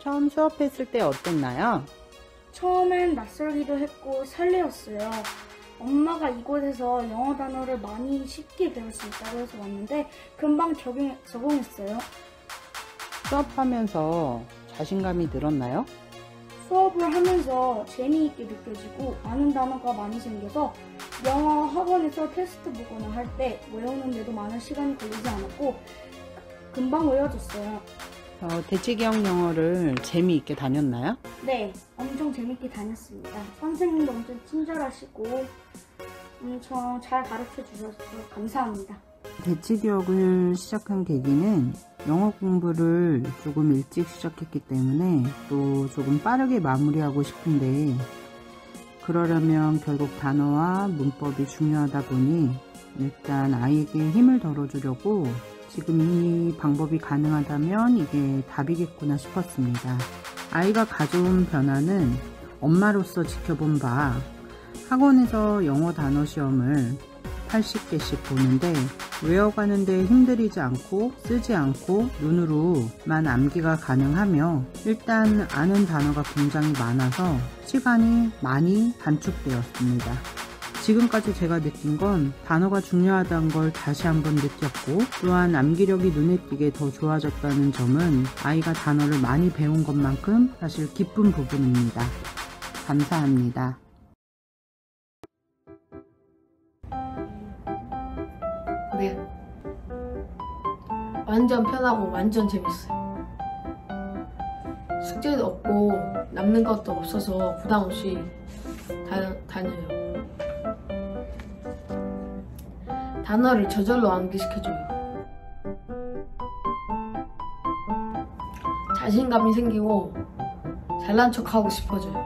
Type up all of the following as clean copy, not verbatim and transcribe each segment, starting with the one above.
처음 수업했을 때 어땠나요? 처음엔 낯설기도 했고 설레었어요. 엄마가 이곳에서 영어 단어를 많이 쉽게 배울 수 있다고 해서 왔는데 금방 적응했어요. 수업하면서 자신감이 늘었나요? 수업을 하면서 재미있게 느껴지고 아는 단어가 많이 생겨서 영어 학원에서 테스트 보거나 할 때 외우는데도 많은 시간이 걸리지 않았고 금방 외워졌어요. 대치기억 영어를 재미있게 다녔나요? 네, 엄청 재밌게 다녔습니다. 선생님도 엄청 친절하시고 엄청 잘 가르쳐 주셔서 감사합니다. 대치기억을 시작한 계기는 영어 공부를 조금 일찍 시작했기 때문에 또 조금 빠르게 마무리하고 싶은데 그러려면 결국 단어와 문법이 중요하다 보니 일단 아이에게 힘을 덜어주려고 지금 이 방법이 가능하다면 이게 답이겠구나 싶었습니다. 아이가 가져온 변화는 엄마로서 지켜본 바 학원에서 영어 단어 시험을 80개씩 보는데 외워가는데 힘들이지 않고 쓰지 않고 눈으로만 암기가 가능하며 일단 아는 단어가 굉장히 많아서 시간이 많이 단축되었습니다. 지금까지 제가 느낀 건 단어가 중요하다는 걸 다시 한번 느꼈고 또한 암기력이 눈에 띄게 더 좋아졌다는 점은 아이가 단어를 많이 배운 것만큼 사실 기쁜 부분입니다. 감사합니다. 네. 완전 편하고 완전 재밌어요. 숙제도 없고 남는 것도 없어서 부담 없이 다녀요. 단어를 저절로 암기시켜줘요. 자신감이 생기고 잘난 척하고 싶어져요.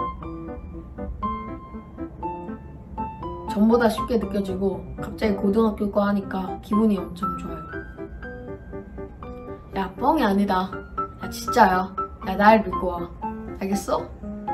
전보다 쉽게 느껴지고 갑자기 고등학교 거 하니까 기분이 엄청 좋아요. 야, 뻥이 아니다. 야, 진짜야. 야, 날 믿고 와. 알겠어?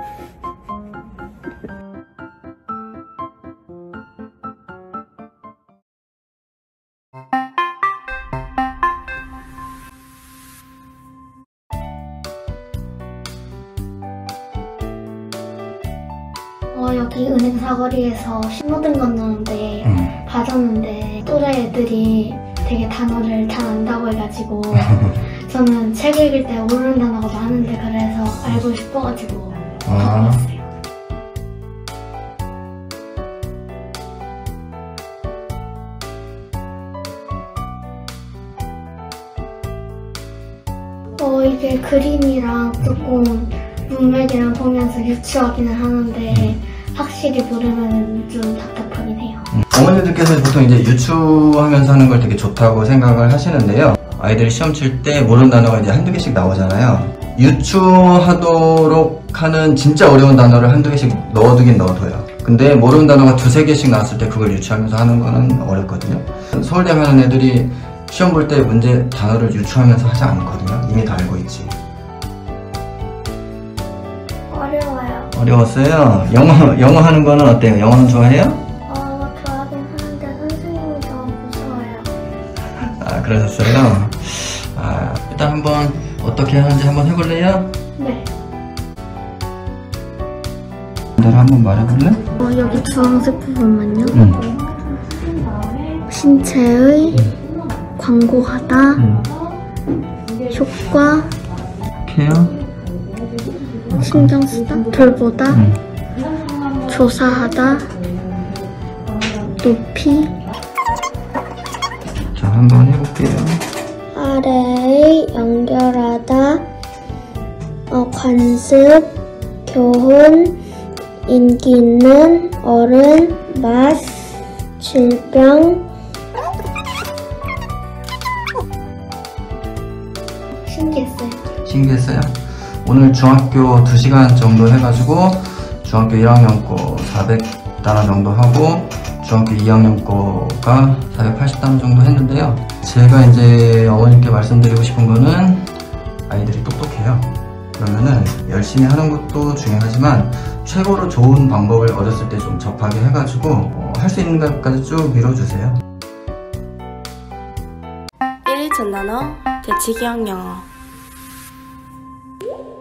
여기 은행 사거리에서 신호등 건너는데 받았는데 또래 애들이 되게 단어를 잘 안다고 해가지고 저는 책 읽을 때 모르는 단어가 많은데 그래서 알고 싶어가지고 받았어요. 이게 그림이랑 조금 문맥이랑 보면서 유추하기는 하는데 확실히 모르면 좀 답답하긴 해요. 어머니들께서 보통 이제 유추하면서 하는 걸 되게 좋다고 생각을 하시는데요. 아이들이 시험 칠 때 모르는 단어가 이제 한두 개씩 나오잖아요. 유추하도록 하는 진짜 어려운 단어를 한두 개씩 넣어두긴 넣어둬요. 근데 모르는 단어가 두세 개씩 나왔을 때 그걸 유추하면서 하는 거는 어렵거든요. 서울대 가는 애들이 시험 볼 때 문제 단어를 유추하면서 하지 않거든요. 이미 다 알고 있지. 어려워요. 어려웠어요? 영어 하는 거는 어때요? 영어는 좋아해요? 좋아하긴 하는데 선생님이 좀 무서워요. 아, 그러셨어요? 일단 한번 어떻게 하는지 한번 해볼래요? 네. 대로 한번 말해볼래? 여기 주황색 부분만요. 신체의 광고하다, 효과, 케어, 신경쓰다, 돌보다, 조사하다, 높이. 자, 한번 해볼게요. 아래의 연결하다, 관습, 교훈, 인기 있는, 어른, 맛, 질병. 신기했어요? 오늘 중학교 2시간 정도 해가지고 중학교 1학년 거 400단어 정도 하고 중학교 2학년 거가 480단어 정도 했는데요. 제가 이제 어머님께 말씀드리고 싶은 거는 아이들이 똑똑해요. 그러면은 열심히 하는 것도 중요하지만 최고로 좋은 방법을 어렸을 때 좀 접하게 해가지고 할 수 있는 것까지 쭉 밀어주세요. 1일 전단어 대치기억 영어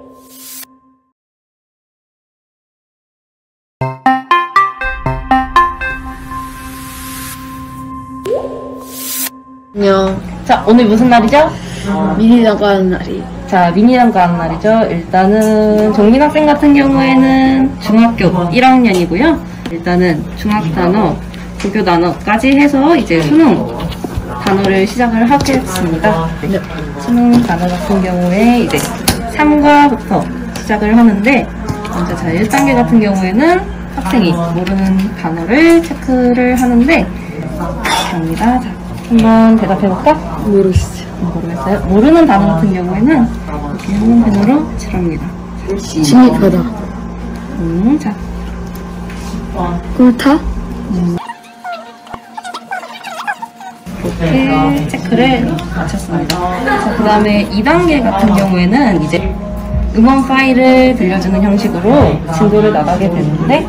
안녕. 자, 오늘 무슨 날이죠? 미니 나가는 날이. 자, 미니랑 가는 날이죠. 일단은 정민 학생 같은 경우에는 중학교 1학년이고요. 일단은 중학 단어, 조교 단어까지 해서 이제 수능 단어를 시작을 하겠습니다. 네. 수능 단어 같은 경우에 이제 3과부터 시작을 하는데, 먼저 자 1단계 같은 경우에는 학생이 모르는 단어를 체크를 하는데, 갑니다. 자, 한번 대답해볼까? 모르겠어요. 모르겠어요. 모르는 단어 같은 경우에는 이렇게 형광펜으로 칠합니다. 진입하다. 자. 꿀타? 이렇게 체크를 마쳤습니다. 자, 그 다음에 2단계 같은 경우에는 이제 음원 파일을 들려주는 형식으로 진도를 나가게 되는데,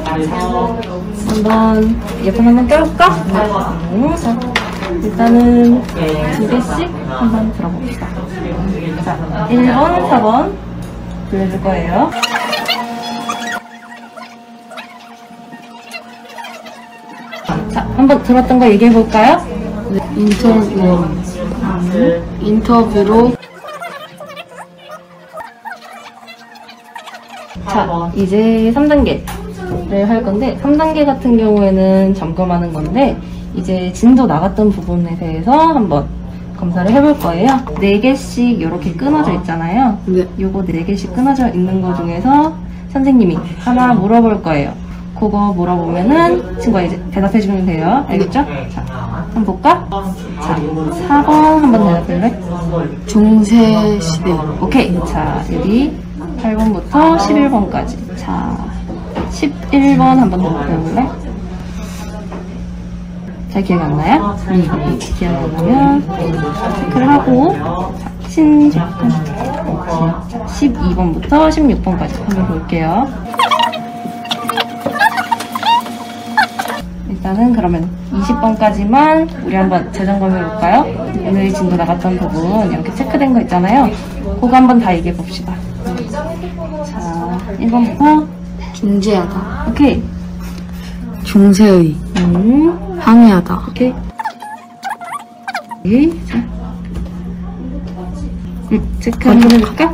한번 이어폰 한번 껴볼까? 자, 일단은 2개씩 한번 들어봅시다. 자, 1번, 4번 들려줄 거예요. 자, 한번 들었던 거 얘기해볼까요? 인터뷰로. 자, 이제 3단계를 할 건데, 3단계 같은 경우에는 점검하는 건데, 이제 진도 나갔던 부분에 대해서 한번 검사를 해볼 거예요. 4개씩 이렇게 끊어져 있잖아요. 네. 요거 4개씩 끊어져 있는 거 중에서 선생님이 하나 물어볼 거예요. 그거 물어보면은 친구가 이제 대답해주면 돼요. 알겠죠? 자, 한번 볼까? 자, 4번 한번 대답해볼래? 중세시대. 오케이. 자, 여기 8번부터 11번까지. 자, 11번 한번 대답해볼래? 잘 기억이 안 나요? 기억이 안 나면 체크를 하고, 자, 12번부터 16번까지 한번 볼게요. 일단은 그러면 20번까지만 우리 한번 재점검해 볼까요? 오늘 진도 나갔던 부분 이렇게 체크된 거 있잖아요. 그거 한번 다 얘기해 봅시다. 자, 1번부터 중재하다. 오케이. 중세의. 항의하다. 오케이. 자. 체크 한번 해볼까?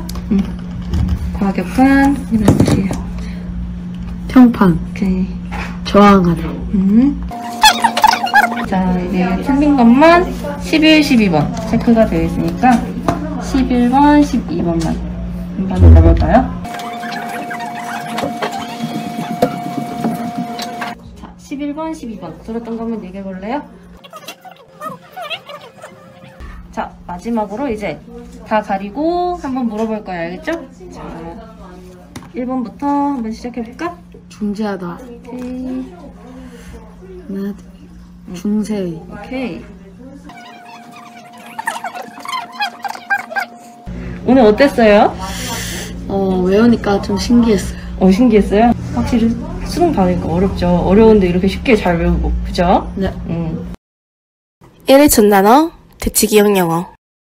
과격한 이런 뜻이에요. 평판. 오케이. 저항하다. 자, 이제 틀린 것만 11, 12번 체크가 되어 있으니까 11번, 12번만 한번 들어볼까요? 자, 11번, 12번 들었던 거면 얘기해 볼래요? 자, 마지막으로 이제 다 가리고 한번 물어볼 거예요. 알겠죠? 자, 1번부터 한번 시작해볼까? 중재하다. 오케이. 중세의. 오케이. 오늘 어땠어요? 외우니까 좀 신기했어요. 신기했어요? 확실히 수능 받으니까 어렵죠. 어려운데 이렇게 쉽게 잘 외우고, 그죠? 네. 1일 전단어 대치 기억 영어.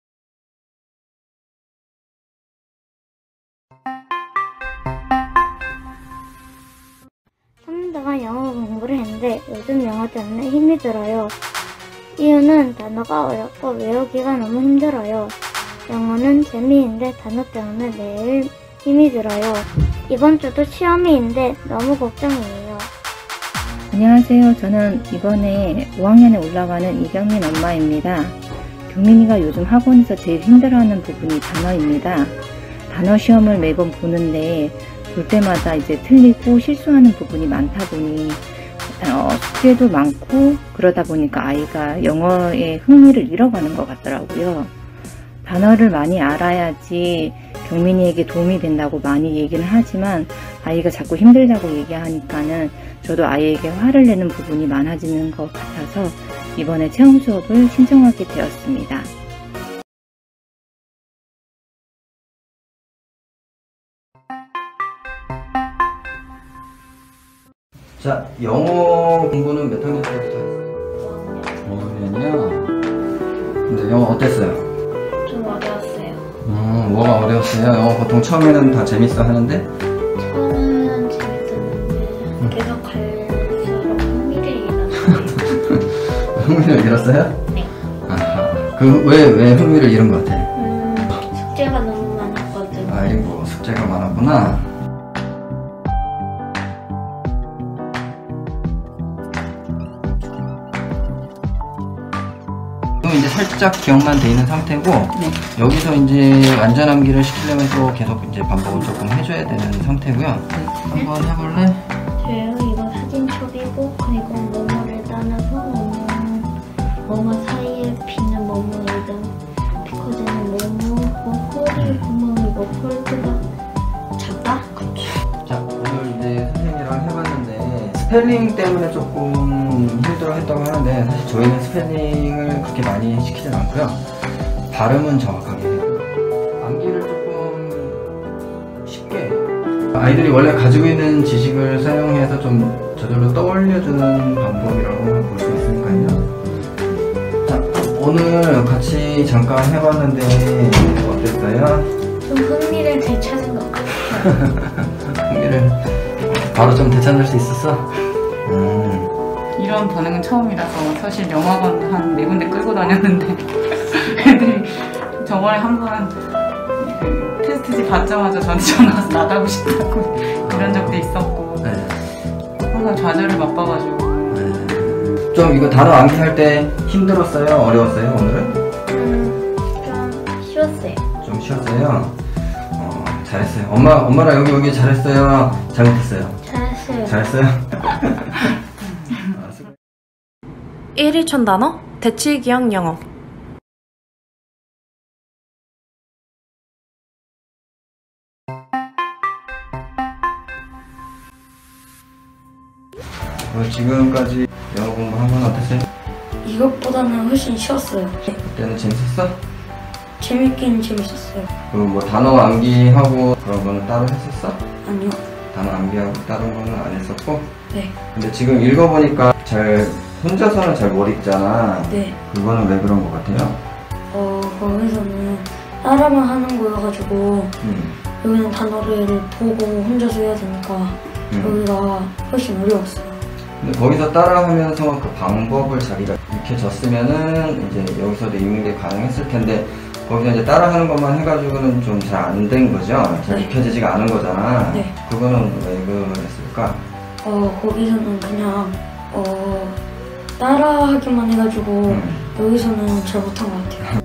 동안 영어 공부를 했는데 요즘 영어 때문에 힘이 들어요. 이유는 단어가 어렵고 외우기가 너무 힘들어요. 영어는 재미있는데 단어 때문에 매일 힘이 들어요. 이번 주도 시험이인데 너무 걱정이에요. 안녕하세요. 저는 이번에 5학년에 올라가는 이경민 엄마입니다. 경민이가 요즘 학원에서 제일 힘들어하는 부분이 단어입니다. 단어 시험을 매번 보는데 볼 때마다 이제 틀리고 실수하는 부분이 많다 보니 숙제도 많고 그러다 보니까 아이가 영어에 흥미를 잃어가는 것 같더라고요. 단어를 많이 알아야지 경민이에게 도움이 된다고 많이 얘기를 하지만 아이가 자꾸 힘들다고 얘기하니까는 저도 아이에게 화를 내는 부분이 많아지는 것 같아서 이번에 체험 수업을 신청하게 되었습니다. 자, 영어 공부는 몇 학년 때부터 했어요? 5학년이요? 근데 영어 어땠어요? 좀 어려웠어요. 뭐가 어려웠어요? 영어 보통 처음에는 다 재밌어 하는데? 처음은 재밌었는데 계속 갈수록 흥미를 잃었어요. 흥미를 잃었어요? 네. 아, 왜 흥미를 잃은 것 같아? 숙제가 너무 많았거든. 아이고, 숙제가 많았구나. 이제 살짝 기억만 돼 있는 상태고, 네. 여기서 이제 완전 암기를 시키려면 또 계속 이제 반복을 조금 해줘야 되는 상태고요. 네. 한번 해볼래? 저요 이거 사진 첩이고 그리고 뭐뭐를 따라서 뭐뭐 사이에 비는 뭐뭐이든 비커지는 뭐뭐 홀이 구멍이고 폴드가 작다? 자, 오늘 이제 선생님이랑 해봤는데 스펠링 때문에 조금 힘들어 했다고 하는데 사실 저희는 스펠링을 그렇게 많이 시키진 않고요. 발음은 정확하게 해요. 암기를 조금 쉽게 아이들이 원래 가지고 있는 지식을 사용해서 좀 저절로 떠올려주는 방법이라고 볼 수 있으니까요. 자, 오늘 같이 잠깐 해봤는데 어땠어요? 좀 흥미를 되찾은 것 같아요. 흥미를 바로 좀 되찾을 수 있었어? 이런 반응은 처음이라서 사실 영화관 한 4군데 끌고 다녔는데 애들이 저번에 한번 그 테스트지 받자마자 저한테 전화 와서 나가고 싶다고 그런 적도 있었고 네. 항상 좌절을 맛봐가지고 좀 이거 단어 암기할 때 힘들었어요? 어려웠어요? 오늘은? 좀 쉬웠어요. 좀 쉬웠어요? 잘했어요. 엄마랑 여기 잘했어요? 잘못했어요? 잘했어요. 잘했어요? 1일 천 단어 대치기억 영어. 지금까지 영어 공부한 건 어땠어요? 이것보다는 훨씬 쉬웠어요. 그때는 재밌었어? 재밌긴 재밌었어요. 그리고 뭐 단어 암기하고 그런 거는 따로 했었어? 아니요. 단어 암기하고 다른 거는 안 했었고? 네. 근데 지금 읽어보니까 혼자서는 잘 못 읽잖아. 네. 그거는 왜 그런 것 같아요? 거기서는 따라만 하는 거여가지고 여기는 단어를 보고 혼자서 해야 되니까 여기가 훨씬 어려웠어요. 근데 거기서 따라하면서 그 방법을 자기가 익혀졌으면은 이제 여기서도 읽는 게 가능했을 텐데 거기서 이제 따라하는 것만 해가지고는 좀 잘 안 된 거죠? 잘 네. 익혀지지가 않은 거잖아. 네. 그거는 왜 그랬을까? 거기서는 그냥 따라하기만 해가지고 여기서는 잘 못한 것 같아요.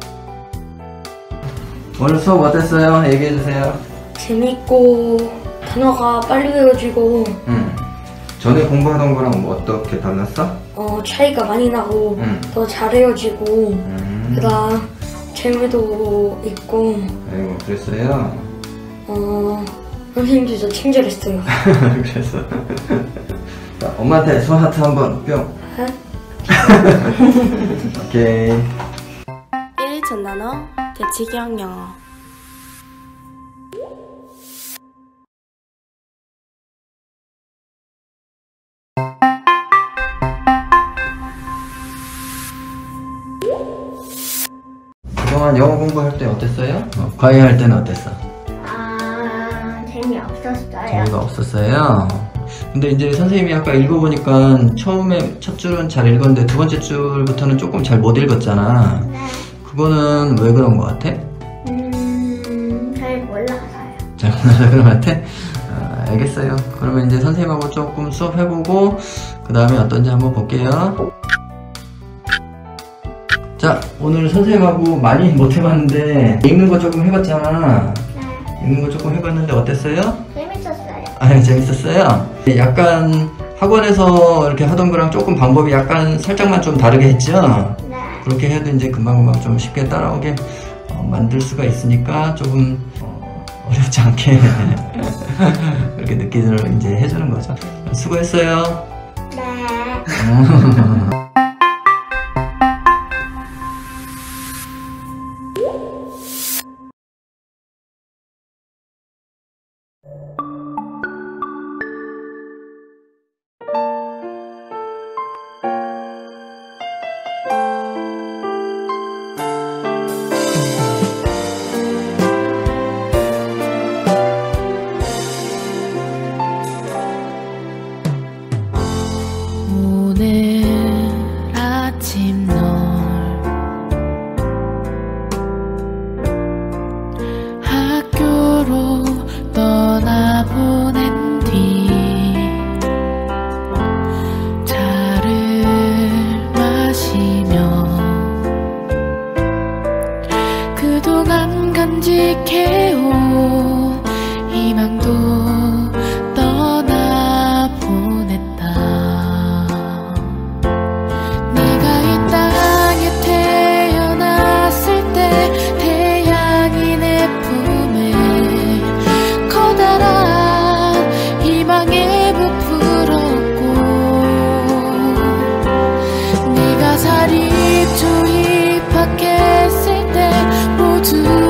오늘 수업 어땠어요? 얘기해주세요. 재밌고 단어가 빨리 외워지고 전에 공부하던 거랑 뭐 어떻게 달랐어? 차이가 많이 나고 더 잘 외워지고 그다음 재미도 있고 아이고 그랬어요? 선생님도 저 친절했어요. 그래서 자, 엄마한테 손 하트 한번 뿅. 오케이. 1일 천 단어 대치기억 영어. 그동안 영어 공부할 때 어땠어요? 과외할 때는 어땠어? 재미없었어요. 재미가 없었어요? 근데 이제 선생님이 아까 읽어보니까 처음에 첫 줄은 잘 읽었는데 두 번째 줄부터는 조금 잘 못 읽었잖아. 네. 그거는 왜 그런 것 같아? 잘 몰라서요. 잘 몰라서 그런 것 같아? 알겠어요. 그러면 이제 선생님하고 조금 수업해보고 그 다음에 어떤지 한번 볼게요. 자, 오늘 선생님하고 많이 못 해봤는데 읽는 거 조금 해봤잖아. 네. 읽는 거 조금 해봤는데 어땠어요? 재밌었어요. 재밌었어요? 약간 학원에서 이렇게 하던 거랑 조금 방법이 약간 살짝만 좀 다르게 했죠? 네. 그렇게 해도 이제 금방금방 좀 쉽게 따라오게 만들 수가 있으니까 조금 어렵지 않게 그렇게 느끼도록 이제 해주는 거죠. 수고했어요. 네. 오늘 약속해온 희망도 떠나보냈다. 네가 이 땅에 태어났을 때 태양이 내 품에 커다란 희망에 부풀었고, 네가 사립초 입학했을 때 모두